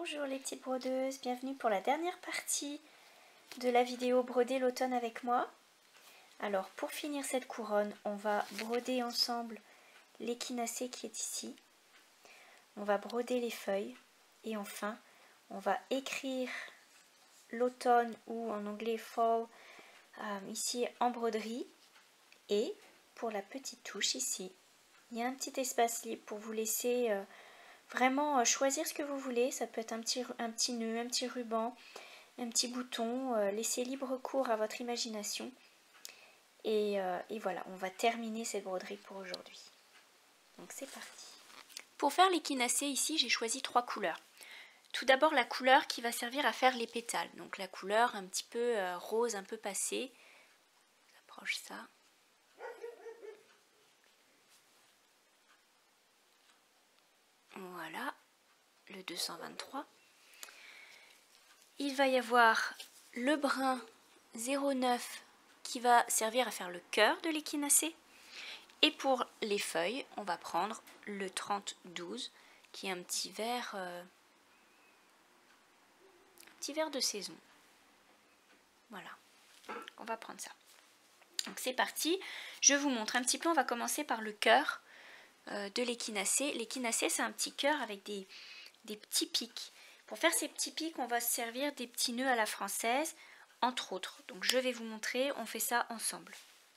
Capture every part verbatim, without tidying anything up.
Bonjour les petites brodeuses, bienvenue pour la dernière partie de la vidéo broder l'automne avec moi. Alors pour finir cette couronne, on va broder ensemble l'échinacée qui est ici. On va broder les feuilles et enfin on va écrire l'automne ou en anglais fall euh, ici en broderie. Et pour la petite touche ici, il y a un petit espace libre pour vous laisser euh, vraiment euh, choisir ce que vous voulez. Ça peut être un petit, un petit nœud, un petit ruban, un petit bouton. Euh, laissez libre cours à votre imagination. Et, euh, et voilà, on va terminer cette broderie pour aujourd'hui. Donc c'est parti. Pour faire l'échinacée ici, j'ai choisi trois couleurs. Tout d'abord la couleur qui va servir à faire les pétales. Donc la couleur un petit peu euh, rose, un peu passée. J'approche ça. Voilà, le deux cent vingt-trois. Il va y avoir le brun zéro neuf qui va servir à faire le cœur de l'échinacée. Et pour les feuilles, on va prendre le trente douze qui est un petit vert, euh, un petit vert de saison. Voilà, on va prendre ça. Donc c'est parti, je vous montre un petit peu, on va commencer par le cœur euh, de l'échinacée. L'échinacée, c'est un petit cœur avec des, des petits pics. Pour faire ces petits pics, on va se servir des petits nœuds à la française, entre autres. Donc je vais vous montrer, on fait ça ensemble.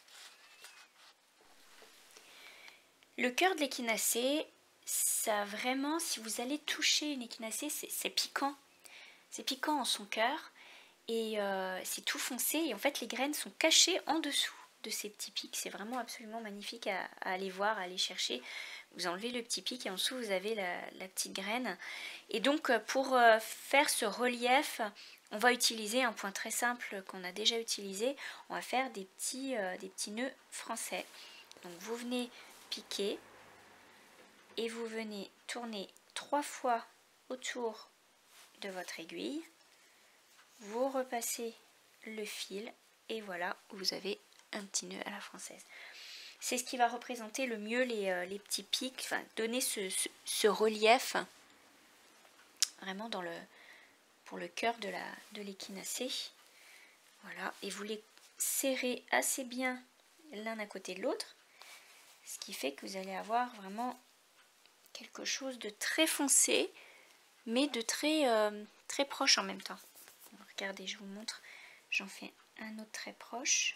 Le cœur de l'échinacée, ça vraiment, si vous allez toucher une échinacée, c'est piquant. C'est piquant en son cœur et euh, c'est tout foncé. Et en fait, les graines sont cachées en dessous de ces petits pics. C'est vraiment absolument magnifique à, à aller voir, à aller chercher. Vous enlevez le petit pic et en dessous, vous avez la, la petite graine. Et donc, pour euh, faire ce relief, on va utiliser un point très simple qu'on a déjà utilisé. On va faire des petits, euh, des petits nœuds français. Donc, vous venez piquer et vous venez tourner trois fois autour de votre aiguille, vous repassez le fil et voilà, vous avez un petit nœud à la française. C'est ce qui va représenter le mieux les, euh, les petits pics, enfin donner ce, ce, ce relief vraiment dans le, pour le cœur de la de l'échinacée. Voilà, et vous les serrez assez bien l'un à côté de l'autre. Ce qui fait que vous allez avoir vraiment quelque chose de très foncé, mais de très, euh, très proche en même temps. Regardez, je vous montre, j'en fais un autre très proche.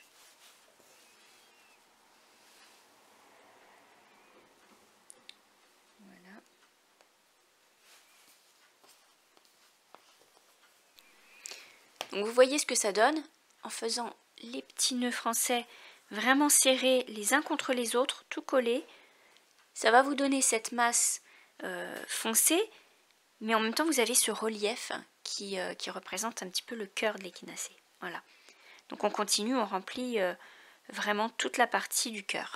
Voilà. Donc vous voyez ce que ça donne en faisant les petits nœuds français vraiment serrés les uns contre les autres, tout collés. Ça va vous donner cette masse euh, foncée, mais en même temps vous avez ce relief qui, euh, qui représente un petit peu le cœur de l'échinacée. Voilà. Donc on continue, on remplit euh, vraiment toute la partie du cœur.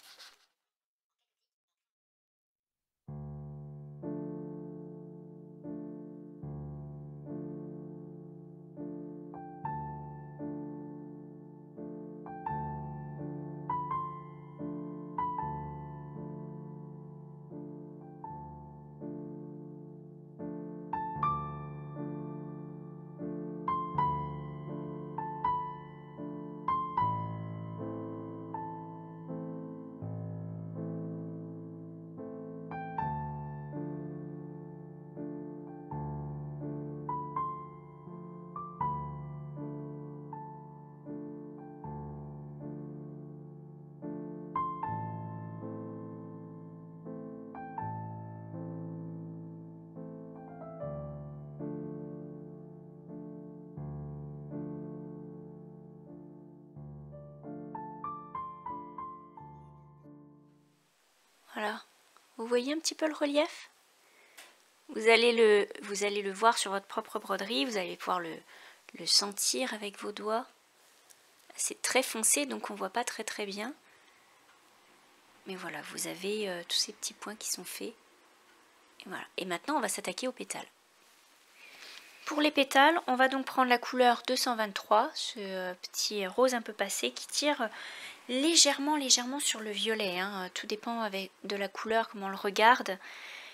Voilà, vous voyez un petit peu le relief? Vous allez le, vous allez le voir sur votre propre broderie, vous allez pouvoir le, le sentir avec vos doigts. C'est très foncé, donc on ne voit pas très très bien. Mais voilà, vous avez euh, tous ces petits points qui sont faits. Et voilà. Et maintenant, on va s'attaquer aux pétales. Pour les pétales, on va donc prendre la couleur deux cent vingt-trois, ce petit rose un peu passé qui tire légèrement, légèrement sur le violet. Hein. Tout dépend avec de la couleur, comment on le regarde.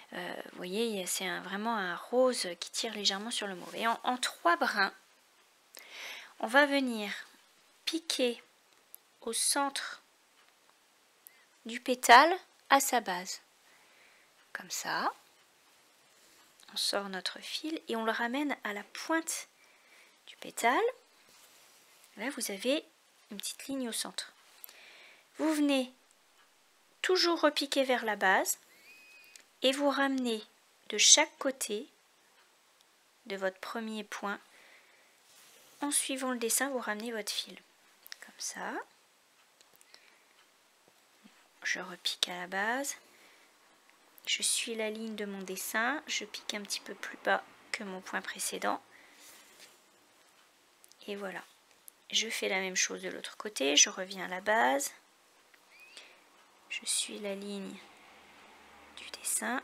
Euh, vous voyez, c'est un, vraiment un rose qui tire légèrement sur le mauve. Et en, en trois brins, on va venir piquer au centre du pétale à sa base. Comme ça. On sort notre fil et on le ramène à la pointe du pétale. Là, vous avez une petite ligne au centre. Vous venez toujours repiquer vers la base et vous ramenez de chaque côté de votre premier point. En suivant le dessin, vous ramenez votre fil. Comme ça. Je repique à la base. Je suis la ligne de mon dessin. Je pique un petit peu plus bas que mon point précédent. Et voilà. Je fais la même chose de l'autre côté. Je reviens à la base. Je suis la ligne du dessin.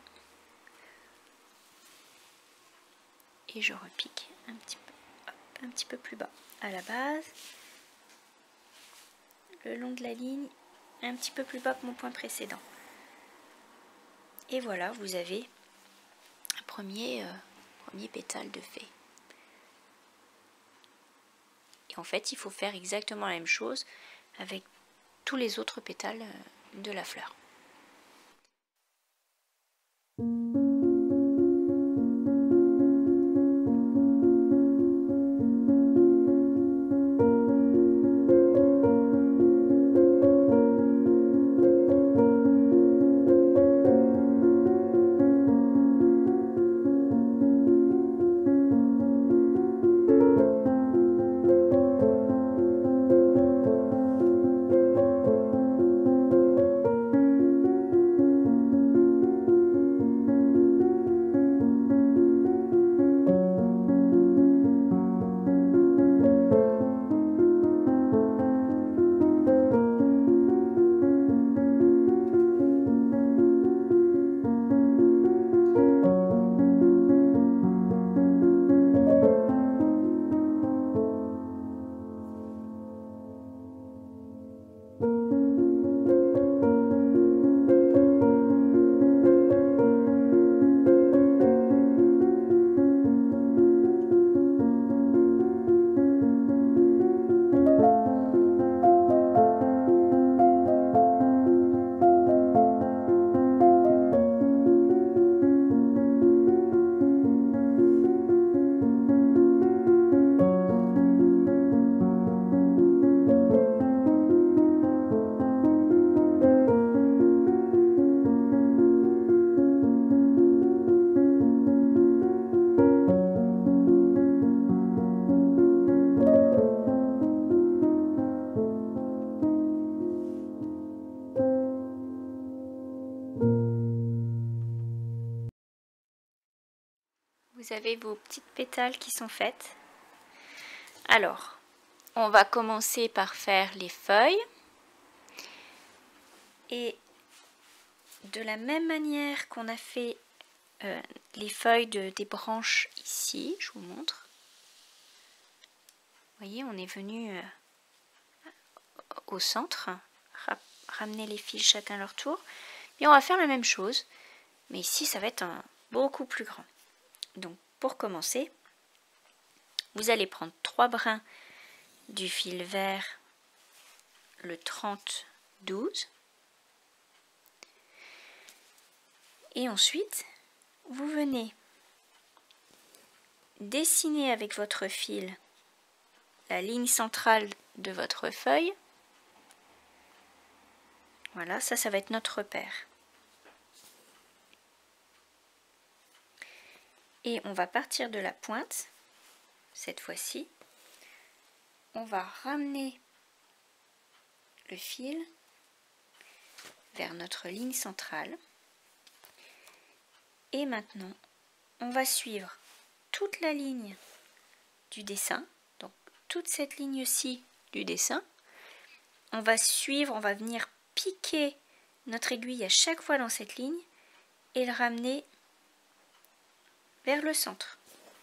Et je repique un petit peu, hop, un petit peu plus bas à la base. Le long de la ligne, un petit peu plus bas que mon point précédent. Et voilà, vous avez un premier, euh, premier pétale de fée. Et en fait, il faut faire exactement la même chose avec tous les autres pétales de la fleur. Vous avez vos petites pétales qui sont faites. Alors, on va commencer par faire les feuilles. Et de la même manière qu'on a fait euh, les feuilles de, des branches ici, je vous montre. Vous voyez, on est venu euh, au centre, ra ramener les fils chacun leur tour. Et on va faire la même chose, mais ici ça va être un, beaucoup plus grand. Donc pour commencer, vous allez prendre trois brins du fil vert, le trente douze. Et ensuite, vous venez dessiner avec votre fil la ligne centrale de votre feuille. Voilà, ça, ça va être notre repère. Et on va partir de la pointe, cette fois-ci. On va ramener le fil vers notre ligne centrale. Et maintenant, on va suivre toute la ligne du dessin, donc toute cette ligne-ci du dessin. On va suivre, on va venir piquer notre aiguille à chaque fois dans cette ligne et le ramener vers le centre,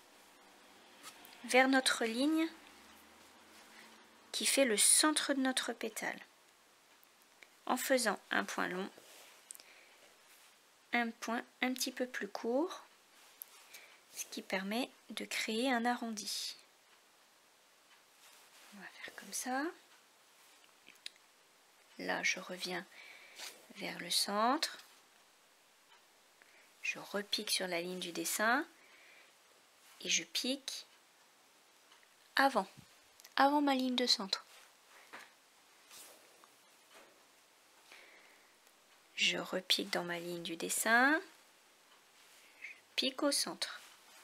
vers notre ligne qui fait le centre de notre pétale, en faisant un point long un point un petit peu plus court, ce qui permet de créer un arrondi. On va faire comme ça. Là, je reviens vers le centre. Je repique sur la ligne du dessin et je pique avant, avant ma ligne de centre. Je repique dans ma ligne du dessin, je pique au centre.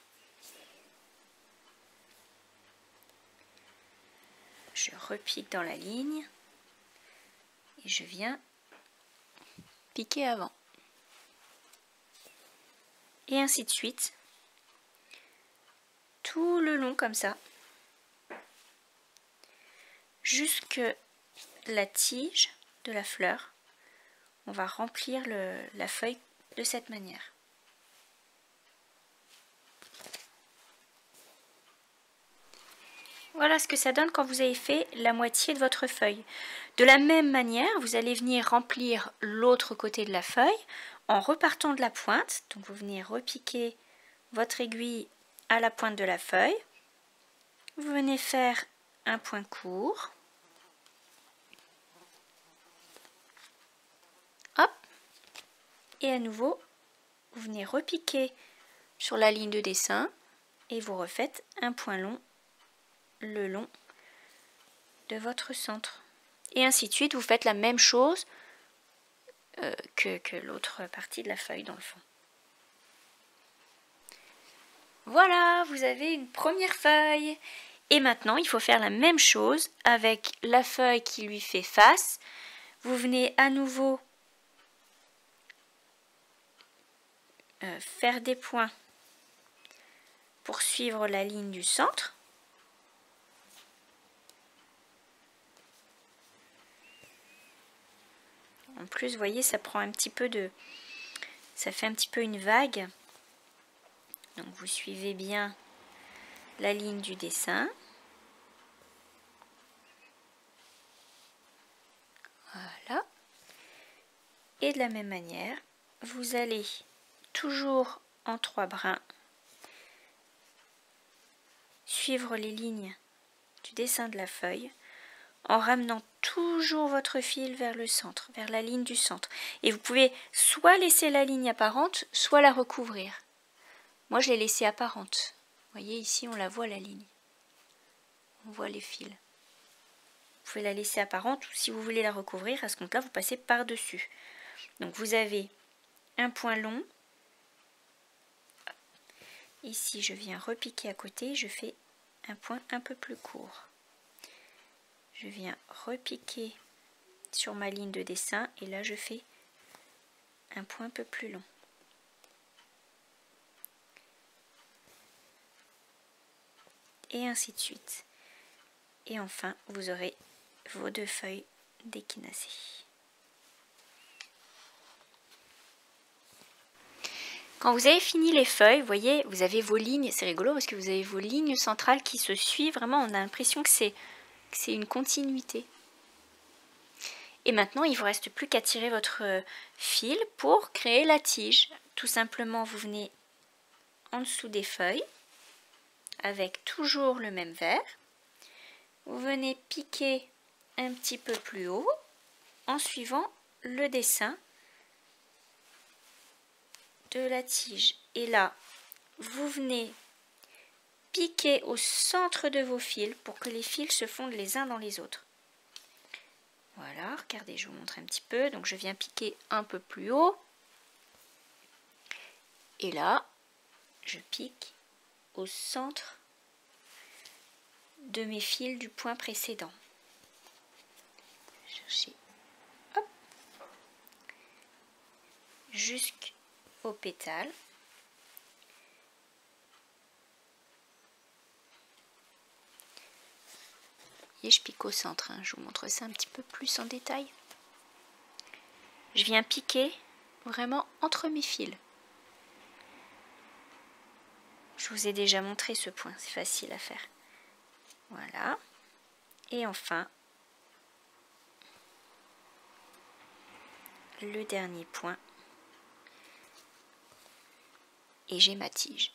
Je repique dans la ligne et je viens piquer avant. Et ainsi de suite, tout le long comme ça, jusque la tige de la fleur. On va remplir le, la feuille de cette manière. Voilà ce que ça donne quand vous avez fait la moitié de votre feuille. De la même manière, vous allez venir remplir l'autre côté de la feuille en repartant de la pointe. Donc vous venez repiquer votre aiguille à la pointe de la feuille. Vous venez faire un point court. Hop. Et à nouveau, vous venez repiquer sur la ligne de dessin et vous refaites un point long le long de votre centre. Et ainsi de suite, vous faites la même chose euh, que, que l'autre partie de la feuille dans le fond. Voilà, vous avez une première feuille. Et maintenant, il faut faire la même chose avec la feuille qui lui fait face. Vous venez à nouveau euh, faire des points pour suivre la ligne du centre. En plus, vous voyez, ça prend un petit peu de... ça fait un petit peu une vague. Donc, vous suivez bien la ligne du dessin. Voilà. Et de la même manière, vous allez toujours en trois brins suivre les lignes du dessin de la feuille en ramenant toujours votre fil vers le centre, vers la ligne du centre. Et vous pouvez soit laisser la ligne apparente, soit la recouvrir. Moi, je l'ai laissée apparente. Vous voyez, ici, on la voit, la ligne. On voit les fils. Vous pouvez la laisser apparente ou si vous voulez la recouvrir, à ce compte-là, vous passez par-dessus. Donc, vous avez un point long. Ici, je viens repiquer à côté. Je fais un point un peu plus court. Je viens repiquer sur ma ligne de dessin et là je fais un point un peu plus long. Et ainsi de suite. Et enfin, vous aurez vos deux feuilles d'échinacée. Quand vous avez fini les feuilles, vous voyez, vous avez vos lignes. C'est rigolo parce que vous avez vos lignes centrales qui se suivent. Vraiment, on a l'impression que c'est c'est une continuité. Et maintenant, il ne vous reste plus qu'à tirer votre fil pour créer la tige. Tout simplement, vous venez en dessous des feuilles avec toujours le même vert. Vous venez piquer un petit peu plus haut en suivant le dessin de la tige. Et là, vous venez piquer au centre de vos fils pour que les fils se fondent les uns dans les autres. Voilà, regardez, je vous montre un petit peu. Donc je viens piquer un peu plus haut. Et là, je pique au centre de mes fils du point précédent. Chercher, hop, jusqu'au pétale. Et je pique au centre, hein. Je vous montre ça un petit peu plus en détail. Je viens piquer vraiment entre mes fils. Je vous ai déjà montré ce point, c'est facile à faire. Voilà. Et enfin, le dernier point et j'ai ma tige.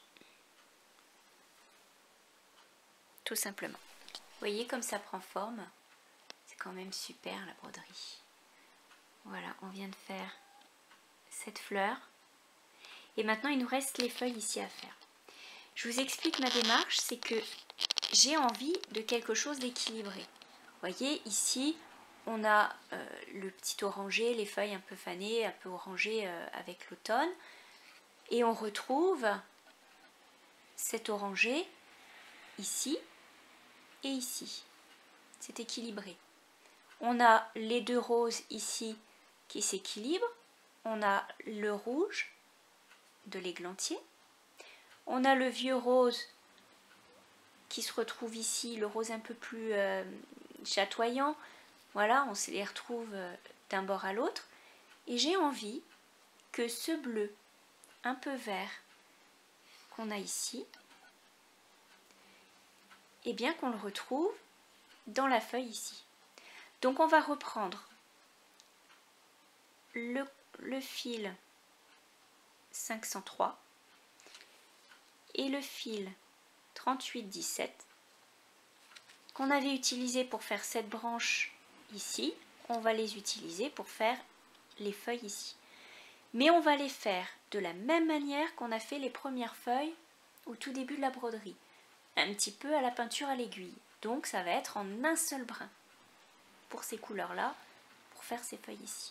Tout simplement. Vous voyez comme ça prend forme. C'est quand même super la broderie. Voilà, on vient de faire cette fleur. Et maintenant, il nous reste les feuilles ici à faire. Je vous explique ma démarche, c'est que j'ai envie de quelque chose d'équilibré. Vous voyez, ici, on a euh, le petit orangé, les feuilles un peu fanées, un peu orangées euh, avec l'automne. Et on retrouve cet orangé ici et ici. C'est équilibré. On a les deux roses ici qui s'équilibrent. On a le rouge de l'églantier. On a le vieux rose qui se retrouve ici, le rose un peu plus euh, chatoyant. Voilà, on se les retrouve euh, d'un bord à l'autre. Et j'ai envie que ce bleu un peu vert qu'on a ici, et bien qu'on le retrouve dans la feuille ici. Donc on va reprendre le, le fil cinq cent trois et le fil trente-huit dix-sept qu'on avait utilisé pour faire cette branche ici. On va les utiliser pour faire les feuilles ici. Mais on va les faire de la même manière qu'on a fait les premières feuilles au tout début de la broderie. Un petit peu à la peinture à l'aiguille. Donc ça va être en un seul brin pour ces couleurs-là, pour faire ces feuilles ici.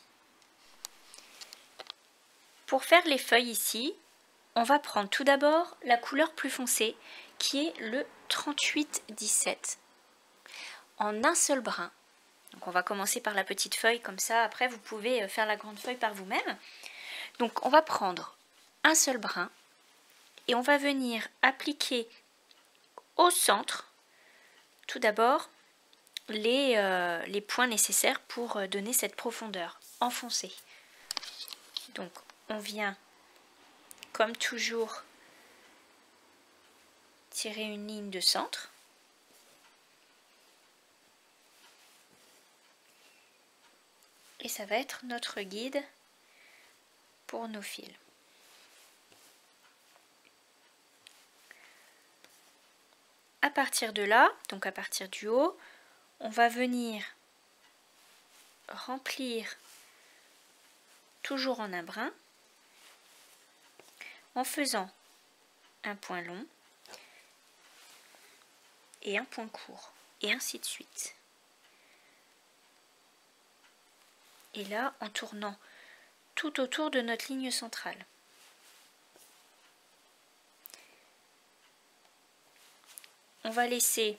Pour faire les feuilles ici, on va prendre tout d'abord la couleur plus foncée qui est le trente-huit dix-sept. En un seul brin. Donc on va commencer par la petite feuille comme ça, après vous pouvez faire la grande feuille par vous-même. Donc on va prendre un seul brin et on va venir appliquer au centre tout d'abord les, euh, les points nécessaires pour donner cette profondeur enfoncée. Donc on vient comme toujours tirer une ligne de centre. Et ça va être notre guide pour nos fils. À partir de là, donc à partir du haut, on va venir remplir toujours en un brin en faisant un point long et un point court et ainsi de suite. Et là, en tournant tout autour de notre ligne centrale. On va laisser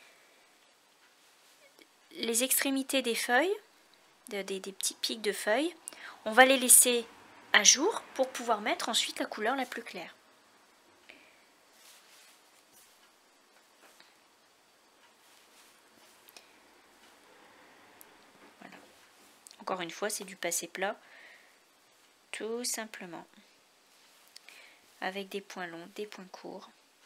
les extrémités des feuilles, des, des, des petits pics de feuilles, on va les laisser à jour pour pouvoir mettre ensuite la couleur la plus claire. Voilà. Encore une fois, c'est du passé plat, tout simplement, avec des points longs, des points courts.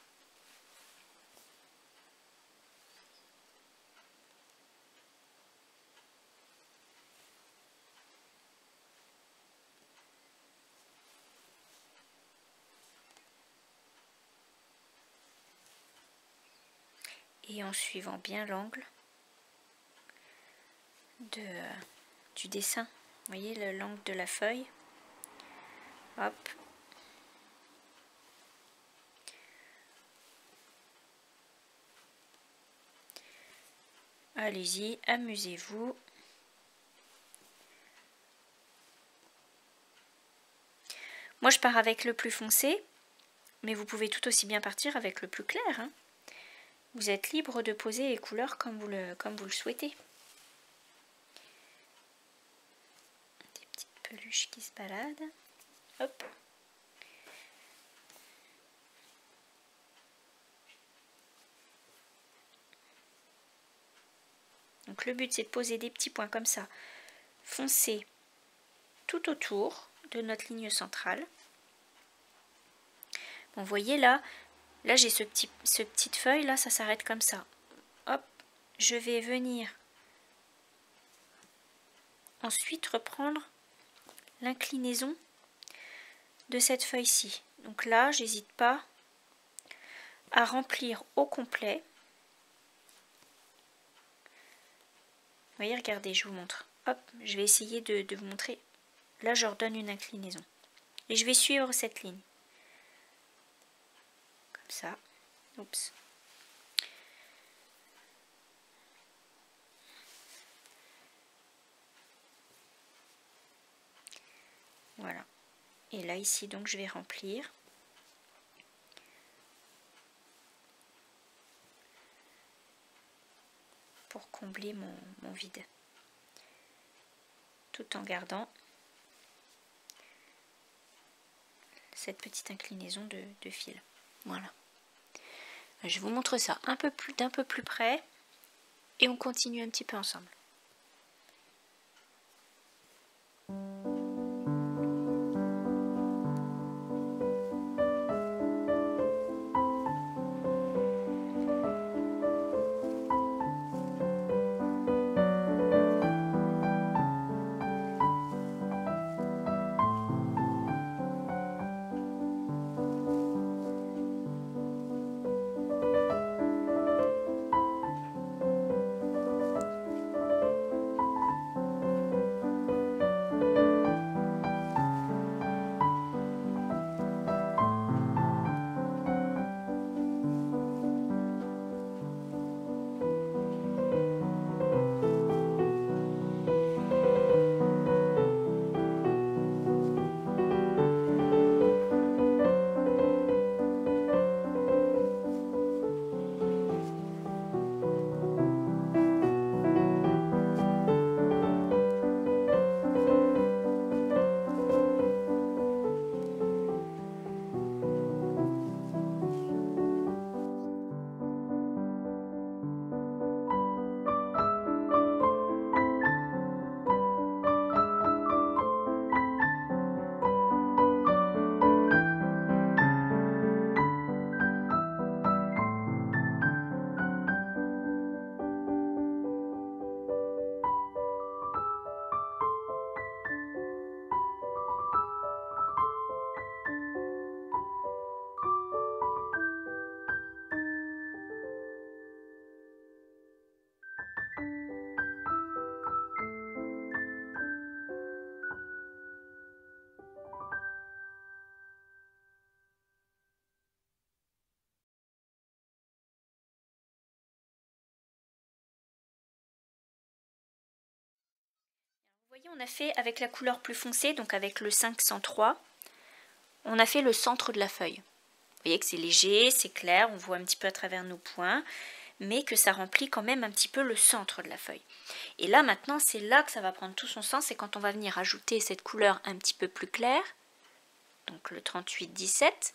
Et en suivant bien l'angle de, euh, du dessin, vous voyez l'angle de la feuille, hop, allez-y, amusez-vous. Moi je pars avec le plus foncé, mais vous pouvez tout aussi bien partir avec le plus clair, hein. Vous êtes libre de poser les couleurs comme vous le, comme vous le souhaitez. Des petites peluches qui se baladent. Hop. Donc le but c'est de poser des petits points comme ça, foncés tout autour de notre ligne centrale. Bon, vous voyez là, là j'ai ce petit, ce petite feuille là, ça s'arrête comme ça. Hop, je vais venir ensuite reprendre l'inclinaison de cette feuille-ci. Donc là, j'hésite pas à remplir au complet. Vous voyez, regardez, je vous montre. Hop, je vais essayer de, de vous montrer. Là, je redonne une inclinaison. Et je vais suivre cette ligne. Comme ça. Oups. Voilà. Et là, ici, donc, je vais remplir. Pour combler mon, mon vide. Tout en gardant cette petite inclinaison de, de fil. Voilà. Je vous montre ça un peu plus d'un peu plus près et on continue un petit peu ensemble. Vous voyez, on a fait avec la couleur plus foncée, donc avec le cinq cent trois, on a fait le centre de la feuille. Vous voyez que c'est léger, c'est clair, on voit un petit peu à travers nos points, mais que ça remplit quand même un petit peu le centre de la feuille. Et là maintenant, c'est là que ça va prendre tout son sens, c'est quand on va venir ajouter cette couleur un petit peu plus claire, donc le trente-huit dix-sept,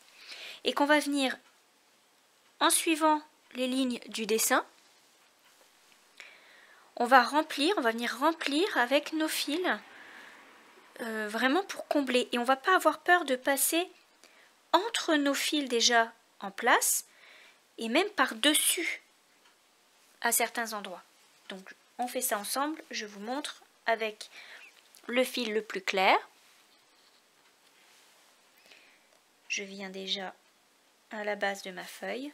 et qu'on va venir, en suivant les lignes du dessin, on va remplir, on va venir remplir avec nos fils, euh, vraiment pour combler. Et on ne va pas avoir peur de passer entre nos fils déjà en place, et même par-dessus à certains endroits. Donc on fait ça ensemble, je vous montre avec le fil le plus clair. Je viens déjà à la base de ma feuille.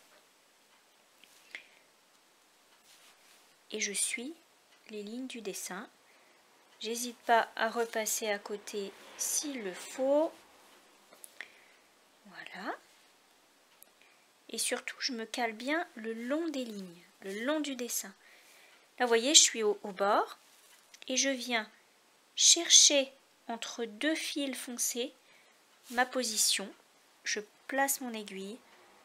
Et je suis les lignes du dessin. J'hésite pas à repasser à côté s'il le faut. Voilà. Et surtout, je me cale bien le long des lignes, le long du dessin. Là, vous voyez, je suis au, au bord et je viens chercher entre deux fils foncés ma position. Je place mon aiguille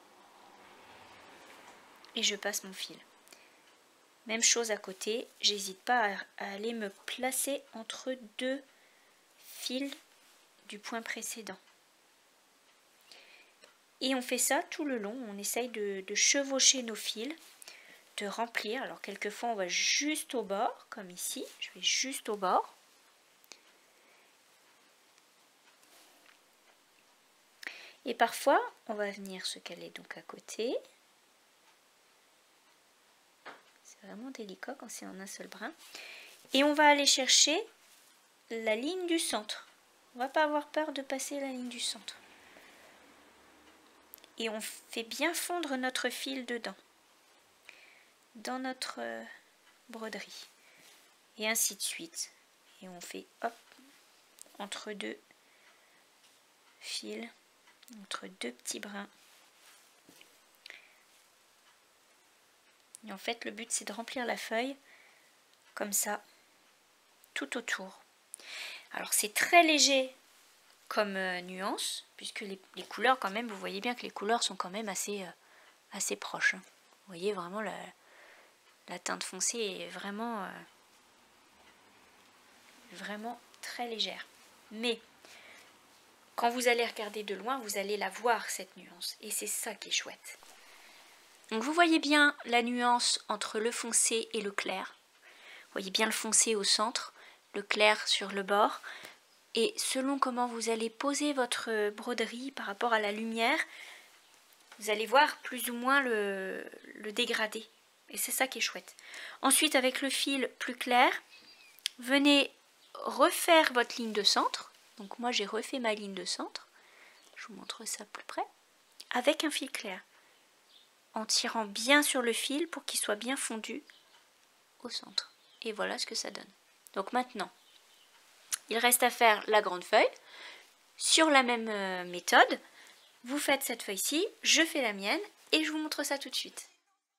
et je passe mon fil. Même chose à côté, j'hésite pas à, à aller me placer entre deux fils du point précédent. Et on fait ça tout le long, on essaye de, de chevaucher nos fils, de remplir. Alors quelquefois on va juste au bord, comme ici, je vais juste au bord. Et parfois on va venir se caler donc à côté. C'est vraiment délicat quand c'est en un seul brin. Et on va aller chercher la ligne du centre. On ne va pas avoir peur de passer la ligne du centre. et on fait bien fondre notre fil dedans, dans notre broderie. Et ainsi de suite. Et on fait hop, entre deux fils, entre deux petits brins. Et en fait, le but c'est de remplir la feuille comme ça, tout autour. Alors c'est très léger comme euh, nuance, puisque les, les couleurs quand même, vous voyez bien que les couleurs sont quand même assez, euh, assez proches. Hein. Vous voyez vraiment la, la teinte foncée est vraiment, euh, vraiment très légère. Mais quand vous allez regarder de loin, vous allez la voir cette nuance, et c'est ça qui est chouette. Donc vous voyez bien la nuance entre le foncé et le clair. Vous voyez bien le foncé au centre, le clair sur le bord. Et selon comment vous allez poser votre broderie par rapport à la lumière, vous allez voir plus ou moins le, le dégradé. Et c'est ça qui est chouette. Ensuite, avec le fil plus clair, venez refaire votre ligne de centre. Donc moi, j'ai refait ma ligne de centre. Je vous montre ça plus près. Avec un fil clair. En tirant bien sur le fil pour qu'il soit bien fondu au centre. Et voilà ce que ça donne. Donc maintenant, il reste à faire la grande feuille. Sur la même euh, méthode, vous faites cette feuille-ci, je fais la mienne et je vous montre ça tout de suite.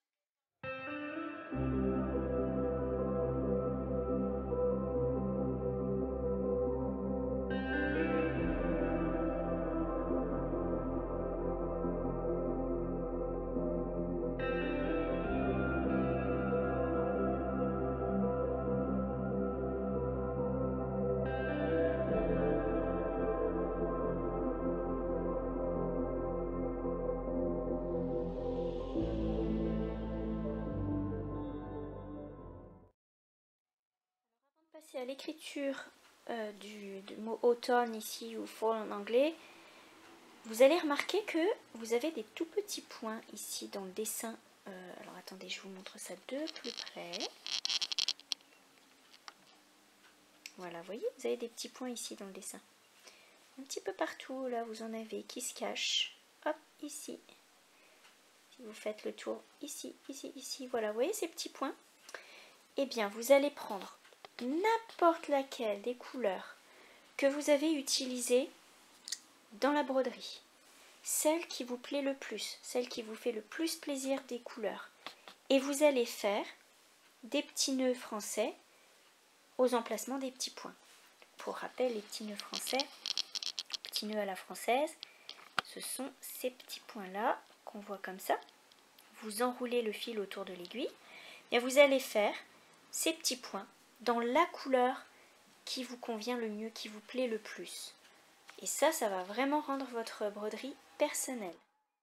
Passer à l'écriture euh, du, du mot automne ici ou fall en anglais, vous allez remarquer que vous avez des tout petits points ici dans le dessin. Euh, alors attendez, je vous montre ça de plus près. Voilà, vous voyez, vous avez des petits points ici dans le dessin. Un petit peu partout, là, vous en avez qui se cachent. Hop, ici. Si vous faites le tour, ici, ici, ici, voilà, vous voyez ces petits points? Eh bien, vous allez prendre n'importe laquelle des couleurs que vous avez utilisées dans la broderie, celle qui vous plaît le plus, celle qui vous fait le plus plaisir des couleurs, et vous allez faire des petits nœuds français aux emplacements des petits points. Pour rappel, les petits nœuds français, petits nœuds à la française, ce sont ces petits points là qu'on voit comme ça. Vous enroulez le fil autour de l'aiguille et vous allez faire ces petits points dans la couleur qui vous convient le mieux, qui vous plaît le plus. Et ça, ça va vraiment rendre votre broderie personnelle.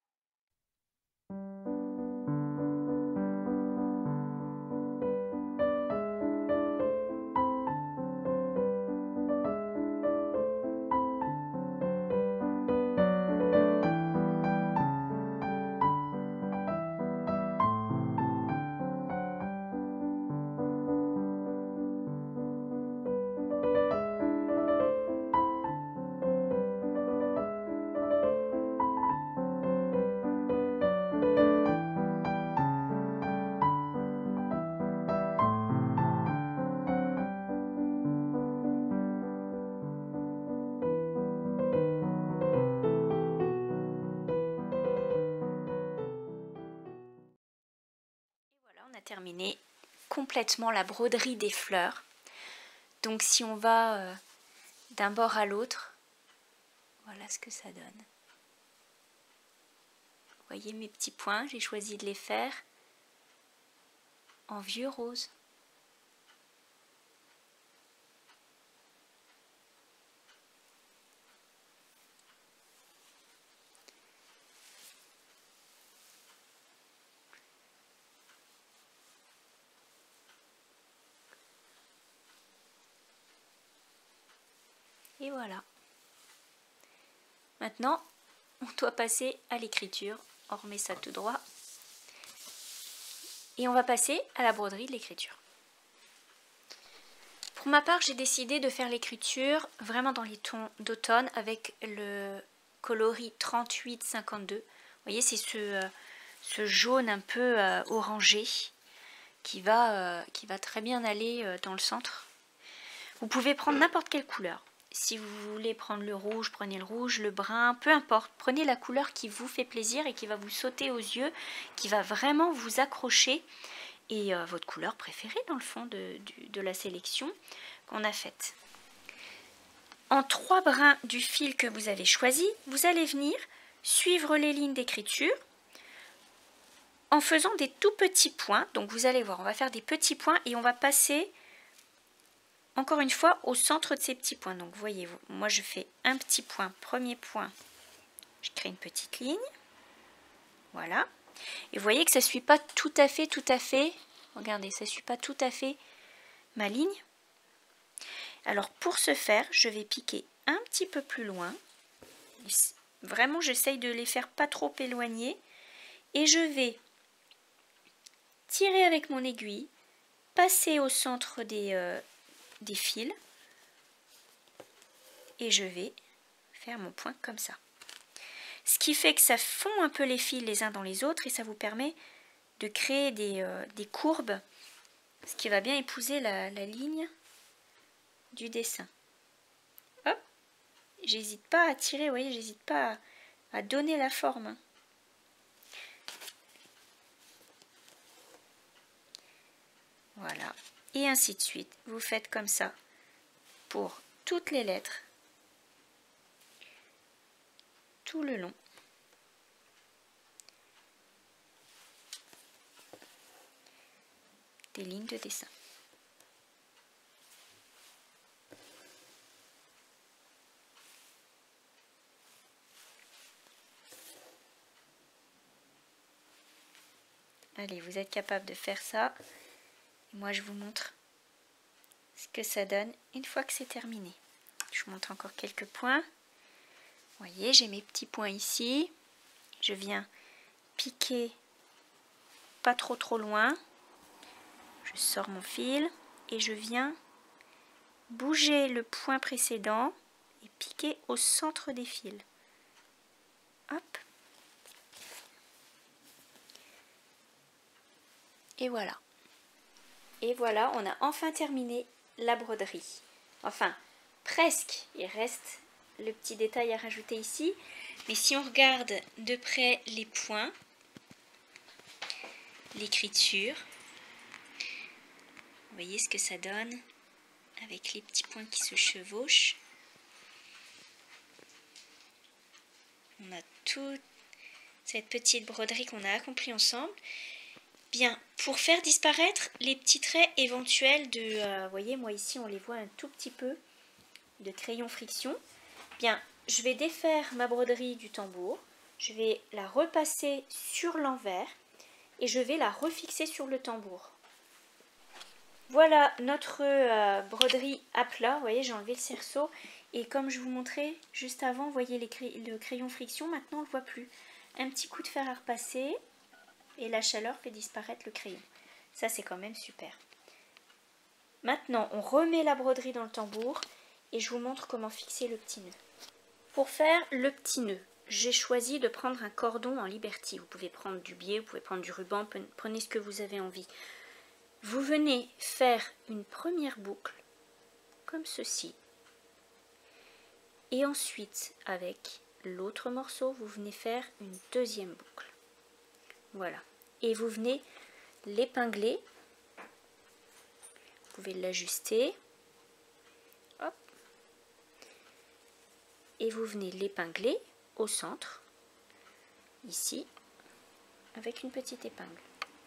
Terminer complètement la broderie des fleurs. Donc si on va euh, d'un bord à l'autre, voilà ce que ça donne. Vous voyez mes petits points, j'ai choisi de les faire en vieux rose. Et voilà. Maintenant, on doit passer à l'écriture. On remet ça tout droit. Et on va passer à la broderie de l'écriture. Pour ma part, j'ai décidé de faire l'écriture vraiment dans les tons d'automne avec le coloris trente-huit cinquante-deux. voyez, c'est ce, euh, ce jaune un peu euh, orangé qui va, euh, qui va très bien aller euh, dans le centre. Vous pouvez prendre n'importe quelle couleur. Si vous voulez prendre le rouge, prenez le rouge, le brun, peu importe. Prenez la couleur qui vous fait plaisir et qui va vous sauter aux yeux, qui va vraiment vous accrocher. Et euh, votre couleur préférée dans le fond de, de, de la sélection qu'on a faite. En trois brins du fil que vous avez choisi, vous allez venir suivre les lignes d'écriture en faisant des tout petits points. Donc vous allez voir, on va faire des petits points et on va passer encore une fois au centre de ces petits points. Donc voyez, moi je fais un petit point, premier point, je crée une petite ligne. Voilà. Et vous voyez que ça ne suit pas tout à fait, tout à fait, regardez, ça ne suit pas tout à fait ma ligne. Alors pour ce faire, je vais piquer un petit peu plus loin. Vraiment, j'essaye de les faire pas trop éloigner. Et je vais tirer avec mon aiguille, passer au centre des, euh, des fils. Et je vais faire mon point comme ça. Ce qui fait que ça fond un peu les fils les uns dans les autres et ça vous permet de créer des, euh, des courbes, ce qui va bien épouser la, la ligne du dessin. Hop, j'hésite pas à tirer, vous voyez, j'hésite pas à, à donner la forme. Voilà, et ainsi de suite. Vous faites comme ça pour toutes les lettres, tout le long. Des lignes de dessin. Allez, vous êtes capable de faire ça. Et moi, je vous montre ce que ça donne une fois que c'est terminé. Je vous montre encore quelques points. Vous voyez, j'ai mes petits points ici. Je viens piquer pas trop trop loin. Je sors mon fil et je viens bouger le point précédent et piquer au centre des fils. Hop. Et voilà. Et voilà, on a enfin terminé la broderie. Enfin, presque. Il reste le petit détail à rajouter ici. Mais si on regarde de près les points, l'écriture, vous voyez ce que ça donne avec les petits points qui se chevauchent. On a toute cette petite broderie qu'on a accomplie ensemble. Bien, pour faire disparaître les petits traits éventuels de, euh, vous voyez, moi ici on les voit un tout petit peu, de crayon friction. Bien, je vais défaire ma broderie du tambour, je vais la repasser sur l'envers et je vais la refixer sur le tambour. Voilà notre euh, broderie à plat, vous voyez, j'ai enlevé le cerceau et comme je vous montrais juste avant, vous voyez les cray le crayon friction, maintenant on ne le voit plus. Un petit coup de fer à repasser. Et la chaleur fait disparaître le crayon. Ça, c'est quand même super. Maintenant, on remet la broderie dans le tambour et je vous montre comment fixer le petit nœud. Pour faire le petit nœud, j'ai choisi de prendre un cordon en Liberty. Vous pouvez prendre du biais, vous pouvez prendre du ruban, prenez ce que vous avez envie. Vous venez faire une première boucle, comme ceci. Et ensuite, avec l'autre morceau, vous venez faire une deuxième boucle. Voilà. Et vous venez l'épingler. Vous pouvez l'ajuster. Hop. Et vous venez l'épingler au centre. Ici. Avec une petite épingle.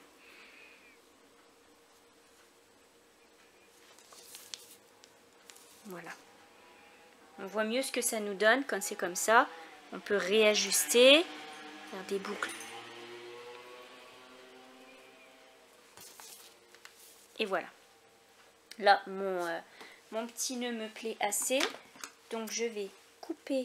Voilà. On voit mieux ce que ça nous donne quand c'est comme ça. On peut réajuster. Faire des boucles. Et voilà. Là, mon, euh, mon petit nœud me plaît assez. Donc, je vais couper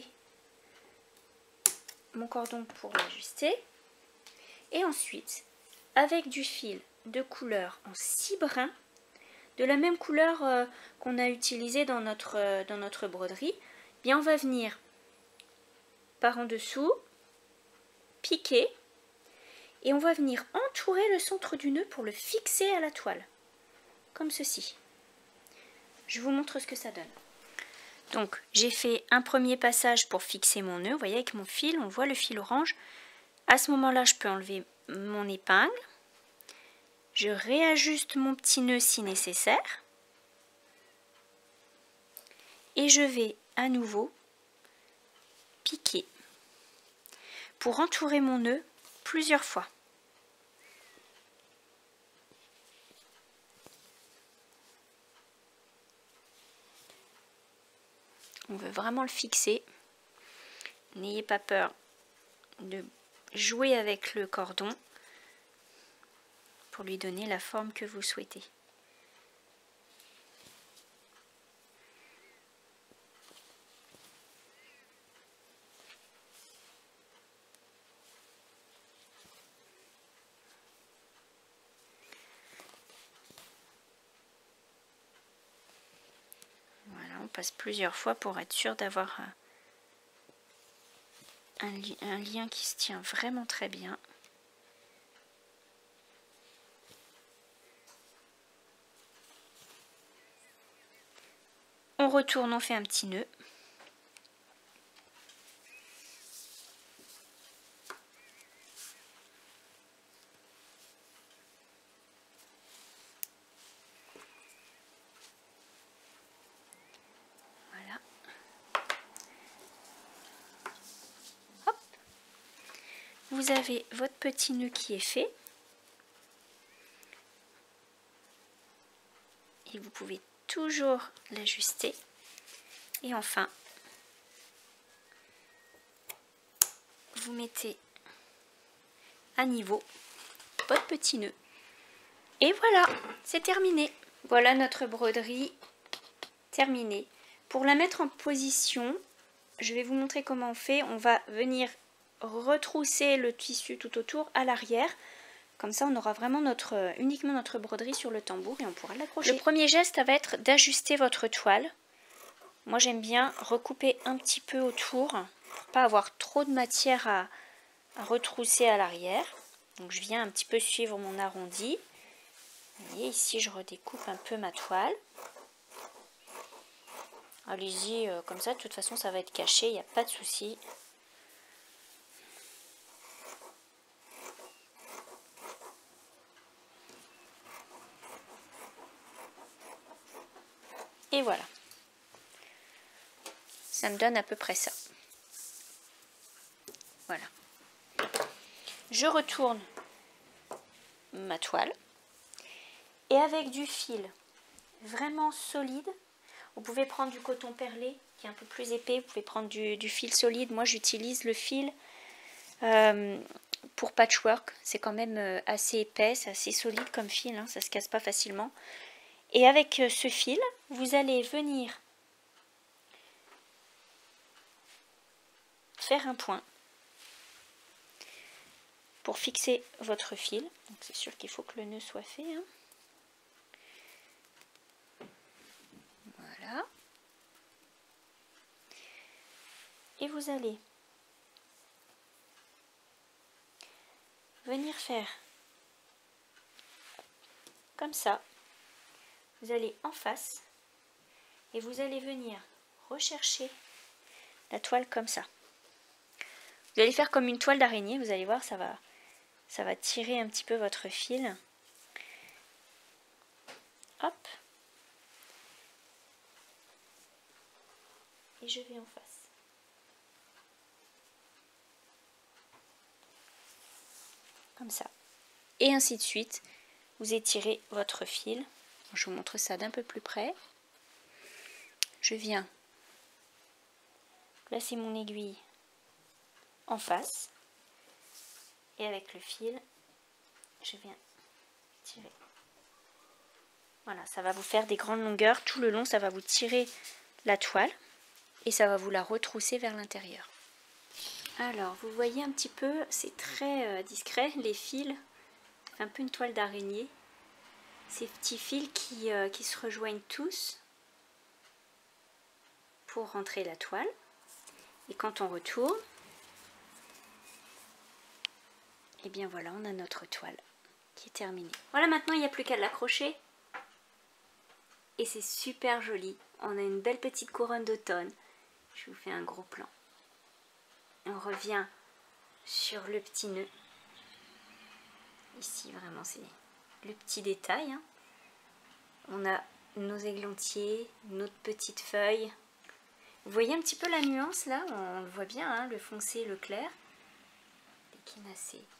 mon cordon pour l'ajuster. Et ensuite, avec du fil de couleur en six brins, de la même couleur euh, qu'on a utilisé dans notre, euh, dans notre broderie, bien on va venir par en dessous, piquer et on va venir entourer le centre du nœud pour le fixer à la toile, comme ceci. Je vous montre ce que ça donne. Donc j'ai fait un premier passage pour fixer mon nœud, vous voyez avec mon fil, on voit le fil orange. À ce moment-là, je peux enlever mon épingle, je réajuste mon petit nœud si nécessaire et je vais à nouveau piquer pour entourer mon nœud plusieurs fois. On veut vraiment le fixer. N'ayez pas peur de jouer avec le cordon pour lui donner la forme que vous souhaitez. On passe plusieurs fois pour être sûr d'avoir un, li un lien qui se tient vraiment très bien. On retourne, on fait un petit nœud. Vous avez votre petit nœud qui est fait et vous pouvez toujours l'ajuster. Et enfin, vous mettez à niveau votre petit nœud. Et voilà, c'est terminé. Voilà notre broderie terminée. Pour la mettre en position, je vais vous montrer comment on fait. On va venir retrousser le tissu tout autour à l'arrière. Comme ça, on aura vraiment notre, uniquement notre broderie sur le tambour et on pourra l'accrocher. Le premier geste, ça va être d'ajuster votre toile. Moi, j'aime bien recouper un petit peu autour pour pas avoir trop de matière à, à retrousser à l'arrière. Donc, je viens un petit peu suivre mon arrondi. Vous voyez, ici, je redécoupe un peu ma toile. Allez-y, euh, comme ça, de toute façon, ça va être caché, il n'y a pas de souci. Et voilà. Ça me donne à peu près ça. Voilà. Je retourne ma toile. Et avec du fil vraiment solide, vous pouvez prendre du coton perlé qui est un peu plus épais. Vous pouvez prendre du, du fil solide. Moi, j'utilise le fil euh, pour patchwork. C'est quand même assez épais, c'est assez solide comme fil. Hein, ça ne se casse pas facilement. Et avec ce fil, vous allez venir faire un point pour fixer votre fil. Donc c'est sûr qu'il faut que le nœud soit fait. Hein. Voilà. Et vous allez venir faire comme ça. Vous allez en face et vous allez venir rechercher la toile comme ça. Vous allez faire comme une toile d'araignée, vous allez voir, ça va, ça va tirer un petit peu votre fil. Hop. Et je vais en face. Comme ça. Et ainsi de suite, vous étirez votre fil. Je vous montre ça d'un peu plus près. Je viens placer mon aiguille en face et avec le fil, je viens tirer. Voilà, ça va vous faire des grandes longueurs tout le long, ça va vous tirer la toile et ça va vous la retrousser vers l'intérieur. Alors, vous voyez un petit peu, c'est très euh, discret, les fils, un peu une toile d'araignée. Ces petits fils qui, euh, qui se rejoignent tous pour rentrer la toile. Et quand on retourne, Et bien voilà, on a notre toile qui est terminée. Voilà, maintenant il n'y a plus qu'à l'accrocher. Et c'est super joli. On a une belle petite couronne d'automne. Je vous fais un gros plan. On revient sur le petit nœud. Ici, vraiment, c'est le petit détail. Hein. On a nos églantiers, notre petite feuille. Vous voyez un petit peu la nuance là? On le voit bien, hein, le foncé et le clair. L'échinacée.